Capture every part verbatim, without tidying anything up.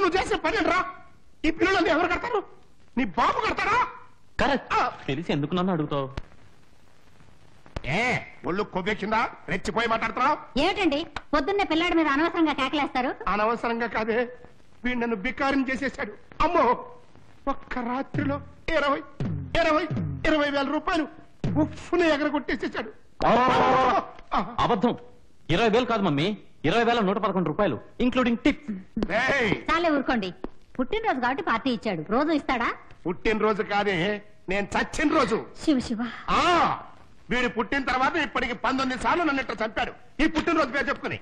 నువ్వు చేసిన పని రా. ఈ పిల్లలు ఎవరు కడతారు? నీ బాబు కడతారా? కరెక్ట్. తెలిసి ఎందుకు నన్ను అడుగుతావు? ఏ ఒళ్ళు కొవ్వెక్కిందా? రెచ్చిపోయి మాట్లాడుతున్నావు ఏమిటండి పొద్దున్నే పిల్లాడి మీద అనవసరంగా కేకలేస్తారు? అనవసరంగా కాదే, వీడు నన్ను బికారం చేసేశాడు. అమ్మో, ఒక్క రాత్రిలో ఇరవై ఇరవై ఇరవై వేల రూపాయలు ఉప్పుని ఎగరగొట్టేసేసాడు. అబద్ధం. ఇరవై వేలు కాదు మమ్మీ, ఇరవై వేల నూట పదకొండు రూపాయలు ఇంక్లూడింగ్ టిప్. చాలే ఊరుకోండి. పుట్టినరోజు కాబట్టి పార్టీ ఇచ్చాడు, రోజు ఇస్తాడా? పుట్టినరోజు కాదే, నేను చచ్చిన రోజు. శివ శివ. ఆ వీడు పుట్టిన తర్వాత ఇప్పటికి పంతొమ్మిది సార్లు నన్ను ఇట్లా చంపాడు ఈ పుట్టినరోజు పేరు చెప్పుకుని.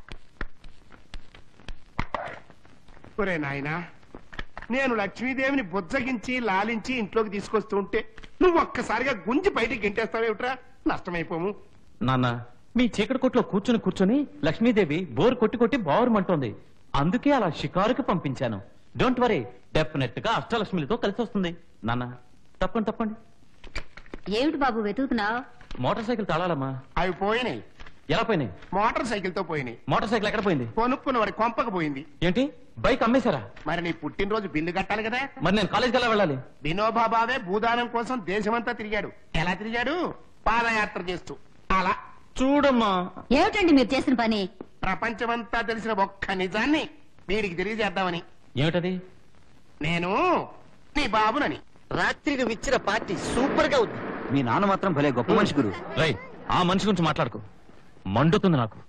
ఒరే నాయనా, నేను లక్ష్మీదేవిని బుజ్జగించి లాలించి ఇంట్లోకి తీసుకొస్తూ ఉంటే నువ్వు ఒక్కసారిగా గుంజి బయటికి గింటేస్తావేమిట్రా? నష్టమైపోము. నాన్న, మీ చీకటి కొట్లో కూర్చుని కూర్చుని లక్ష్మీదేవి బోర్ కొట్టి కొట్టి బావురమంటోంది. అందుకే అలా షికారుకి పంపించాను. డోంట్ వరీ, డెఫినెట్ గా అష్టలక్ష్మిలతో కలిసి వస్తుంది. నాన్న తప్పండి తప్పండి. ఏమిటి బాబు వెతుకుతున్నావు? Motor cycle తాళాలమ్మా. అవి పోయినాయి. ఎలా పోయినాయి? మోటార్ సైకిల్ తో పోయినాయి. మోటార్ సైకిల్ ఎక్కడ పోయింది? కొనుక్కున్న వాడి కొంపకు పోయింది. ఏంటి, బైక్ అమ్మేశారా? మరి నీ పుట్టినరోజు బిల్లు కట్టాలి కదా. మరి నేను కాలేజ్కి ఎలా వెళ్ళాలి? వినోబాబావే భూదానం కోసం దేశమంతా తిరిగాడు. ఎలా తిరిగాడు? పాదయాత్ర చేస్తూ. అలా చూడమ్మా. ఏమిటండి మీరు చేసిన పని? ప్రపంచమంతా తెలిసిన ఒక్క నిజాన్ని వీడికి తెలియజేద్దామని. ఏమిటది? నేను నీ బాబునని. రాత్రి నువ్వు ఇచ్చిన పార్టీ సూపర్ గా ఉంది. మీ నాన్న మాత్రం భలే గొప్ప మనిషి గురు. రై, ఆ మనిషి గురించి మాట్లాడుకో, మండుతుంది నాకు.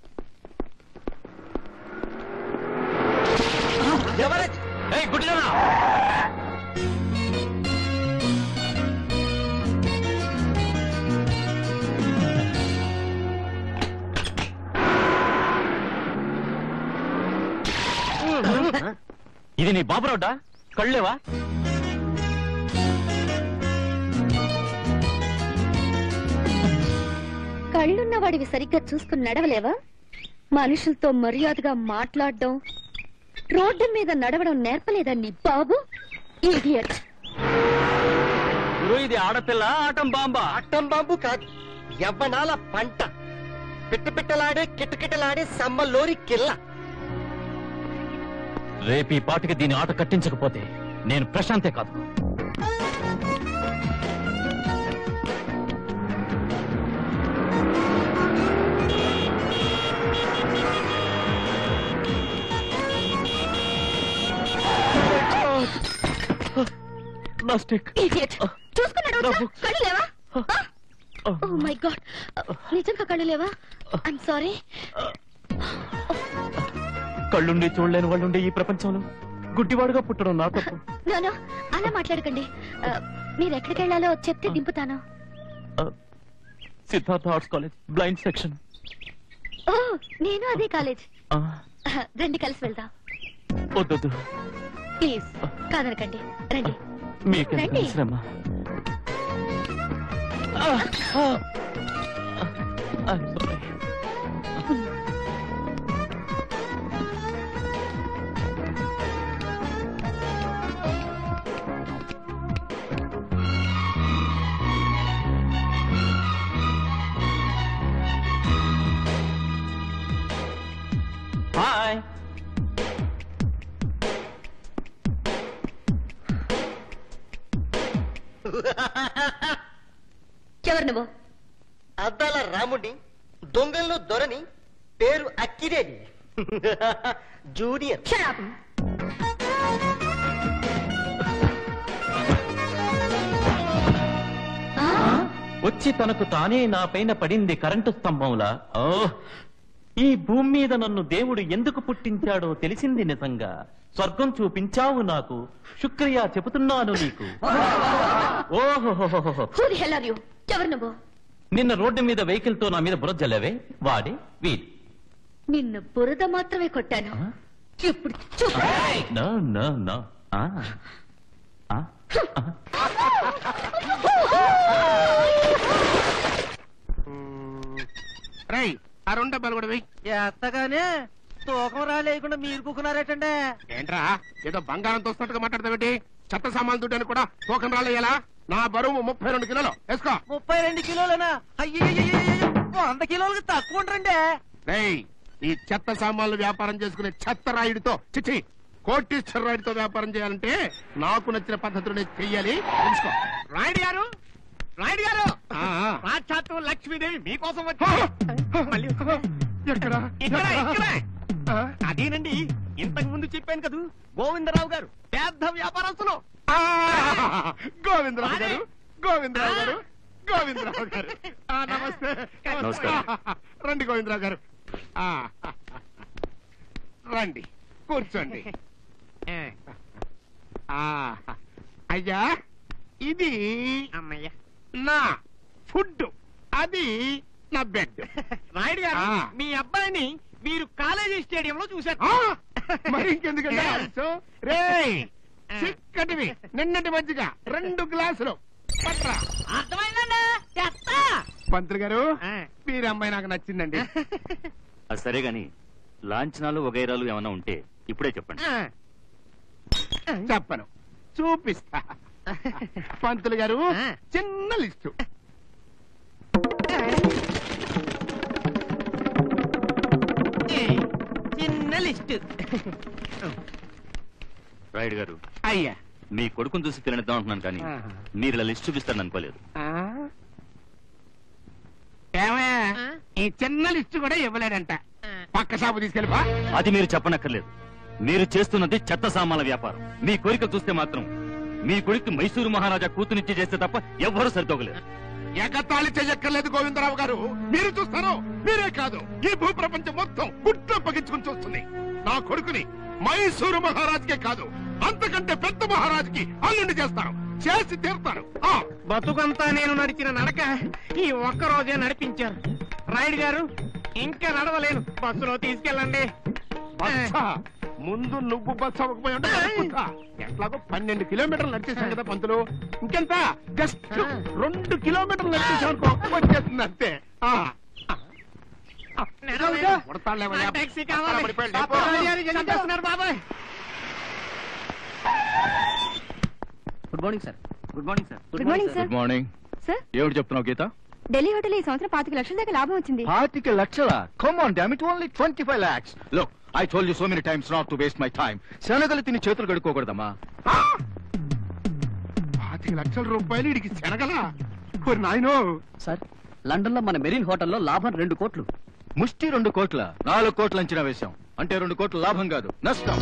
ఏయ్ గుడ్డిదానా! ఇది నీ బాబు రోడ్డా? కళ్ళేవా? కళ్ళున్నవాడివి సరిగ్గా చూసుకుని నడవలేవా? మనుషులతో మర్యాదగా మాట్లాడడం, రోడ్డు మీద నడవడం నేర్పలేదా నీ బాబు? ఇడియట్. ఇది ఆడపిల్ల ఆటం బాంబా? ఆటం బాంబు కాదు, యవ్వనాల పంట. పిట్ట పిట్టలాడే కిటకిటలాడే సమ్మలోరి కిల్ల. రేపు ఈ పాటికి దీని ఆట కట్టించకపోతే నేను ప్రశాంతే కాదు. నా స్టిక్. ఇడియట్. చూసుకుని నడవచ్చా? కళ్ళు లేవా? ఓ మై గాడ్, నిజంగా కళ్ళు లేవా? I'm sorry. కళ్ళుండి చూడలేని వాళ్ళుండే ఈ ప్రపంచంలో గుడ్డివాడుగా పుట్టడం నా తప్పు. నో, అలా మాట్లాడకండి. మీరు ఎక్కడికి వెళ్ళాలో చెప్తే దింపుతాను. Siddhartha arts college blind section. ఓ, నేను అదే కాలేజ్. రండి, కలిసి వెళ్దాం. వద్దొద్దు ప్లీజ్, కాదనకండి. రండి. మీకెందుకు శ్రమ? హాయ్. ఎవరు నువ్వు? అద్దాల రాముడిని, దొంగల్లో దొరని, పేరు అక్కిరేని. జూనియర్. వచ్చి తనకు తానే నా పైన పడింది కరెంటు స్తంభంలా. ఓ, ఈ భూమి మీద నన్ను దేవుడు ఎందుకు పుట్టించాడో తెలిసింది నిజంగా. స్వర్గం చూపించావు నాకు, శుక్రియా చెబుతున్నాను నీకు. ఓహో, ఎవరు నువ్వు? నిన్న రోడ్డు మీద వెహికల్ తో నా మీద బురద జల్లవే, వాడి వీడి. నిన్ను బురద మాత్రమే కొట్టాను. ఇప్పుడు నో నో నో. రై, ఆ రెండు డబ్బాలు కూడా వెయ్యి. ఎత్తగానే తూకం రాలేకుండా మీరు కుక్కున్నారేటండి. ఏంట్రా, ఏదో బంగారం తోస్తున్నట్టుగా మాట్లాడతావేంటి? చెత్త సామాన్లు దుడ్డాను కూడా తూకం రాలేయాలా? నా బరువు ముప్పై రెండు కిలోలు. వేసుకో. ముప్పై రెండు కిలోలేనా? అయ్యో, వంద కిలోలకి తక్కువ ఉంటారండి. రేయ్, ఈ చెత్త సామాన్లు వ్యాపారం చేసుకునే చెత్త రాయుడితో చిచ్చి కోటీశ్వరరాయుడితో వ్యాపారం చేయాలంటే నాకు నచ్చిన పద్ధతిలోనే చెయ్యాలి. తెలుసుకో. రాయుడు గారు రాయుడు గారు ఆ, ఆ. సాక్షాత్తు లక్ష్మీదేవి మీకోసం వచ్చి మళ్ళీ ఎక్కడ ఇక్కడ ఇక్కడ ఆ? అదేనండి ఇంతకు ముందు చెప్పాను కదూ గోవిందరావు గారు పెద్ద వ్యాపారస్తులు. ఆ, గోవిందరావు గారు గోవిందరావు గారు గోవిందరావు గారు ఆ, నమస్తే నమస్కారం. రండి గోవిందరావు గారు. ఆ, రండి కూర్చోండి. ఆ, అయ్యా ఇది అమ్మయ్య నా ఫుడ్, అది నా బెడ్. రాయుడు గారు ఆ. మీ అబ్బాయిని మీరు కాలేజీ స్టేడియంలో చూశారు. ఆ, మరి ఇంకెందుకంటే ఆలస్యం? రేయ్ చిక్కటివి నిన్నటి మధ్యగా రెండు గ్లాసులు పట్రా. అర్థమైందండి చెత్త. పంతులు గారు ఆ. మీరు అమ్మాయి నాకు నచ్చిందండి. అది సరే గాని లాంఛనాలు వగైరాలు ఏమైనా ఉంటే ఇప్పుడే చెప్పండి. ఆ. చెప్పను, చూపిస్తా. పంతులు గారు ఆ. చిన్న లిస్టు. చిన్న లిస్ట్. రాయుడు గారు అయ్యా మీ కొడుకుని చూసి తినద్దాం అంటున్నాను కానీ ఆహా. మీరు ఇలా లిస్ట్ చూపిస్తారని అనుకోలేదు. ఆ? ఏమయ్యా ఆ? ఈ చిన్న లిస్టు కూడా ఇవ్వలేడంట. పక్క షాపు తీసుకెళ్ళిపా. అది మీరు చెప్పనక్కర్లేదు. మీరు చేస్తున్నది చెత్త సామాన్ల వ్యాపారం. మీ కోరిక చూస్తే మాత్రం మీ కొడుకు మైసూరు మహారాజా కూతునిచ్చి చేస్తే తప్ప ఎవ్వరూ సరితోగలేదు. ఎగతాళి చెయ్యక్కర్లేదు గోవిందరావు గారు. మీరు చూస్తారు, మీరే కాదు ఈ భూప్రపంచం మొత్తం గుట్లో పగించుకుని చూస్తుంది. నా కొడుకుని మైసూరు మహారాజుకే కాదు అంతకంటే పెద్ద మహారాజుకి అల్లుండి చేస్తాను, చేసి తీరుతాను. ఆ, బతుకంతా నేను నడిచిన నడక ఈ ఒక్క రోజే నడిపించారు. రాయుడు గారు ఇంకా నడవలేను, బస్సులో తీసుకెళ్ళండి. బస్సా? ముందు నువ్వు బస్సు అవ్వకపోయి ఉంటే నడుపుతా. ఎట్లాగో పన్నెండు కిలోమీటర్లు నడిచేసాం కదా పంతులు. ఇంకెంత జస్ట్ రెండు కిలోమీటర్లు నడిచేసాం అనుకో, వచ్చేస్తుంది అంతే. ఆ. నడవలేను. కొడతాడులేవయ్యా. ఆ టాక్సీ కావాలి. పడిపోయాడు, పాప లేపో. రాజాని చంపేస్తున్నారు బాబాయ్. Good morning sir. Good morning sir. Good morning sir. Good morning. Sir ఏమిటి చెప్తున్నావు గీత? ఢిల్లీ హోటల్ ఈ సంవత్సరం పాతిక లక్షల దాకా లాభం వచ్చింది. పాతిక లక్షల? Come on damn it, only twenty five lakhs. Look, I told you so many times not to waste my time. శనగలు తిని చేతులు కడుక్కోకూడదమ్మా. ఆ! పాతిక లక్షల రూపాయలు ఇడికి శనగలా? ఓరి నాయనో. సార్, లండన్ లో మన మెరీన్ హోటల్లో లాభం రెండు కోట్లు. ముష్టి రెండు కోట్ల నాలుగు కోట్ల అంచనా వేశాం. అంటే రెండు కోట్ల లాభం కాదు, నష్టం.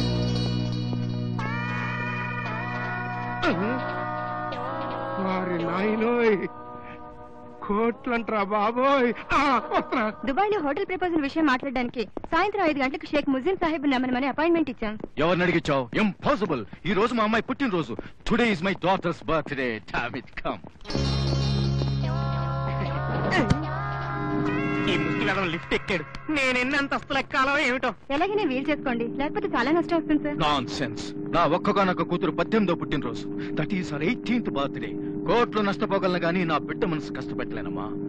వారి నాయనోయ్, కోట్లంట్రా బాబోయ్. ఆ, వస్తున్నా. దుబాయ్ లో హోటల్ ప్రపోజల్ విషయం మాట్లాడడానికి సాయంత్రం ఐదు గంటలకు షేక్ ముజిన్ సాహిబ్ నమ్మనమని అపాయింట్మెంట్ ఇచ్చాం. ఎవరిని అడిగిచ్చావు? ఇంపాసిబుల్. ఈ రోజు మా అమ్మాయి పుట్టినరోజు. Today is my daughter's birthday. Damn it, come. ఈ ముష్టి వెదవ లిఫ్ట్ ఎక్కాడు. నేను ఎన్ని అంతస్తులు ఎక్కాలో ఏమిటో. ఎలాగైనా వీలు చేసుకోండి, లేకపోతే చాలా నష్టం వస్తుంది సార్. Non sense. నా ఒక్కగానొక్క కూతురు పద్దెనిమిదో పుట్టినరోజు. That is her eighteenth birthday. కోట్లు నష్టపోగలను గానీ నా బిడ్డ మనసు కష్టపెట్టలేనమ్మా.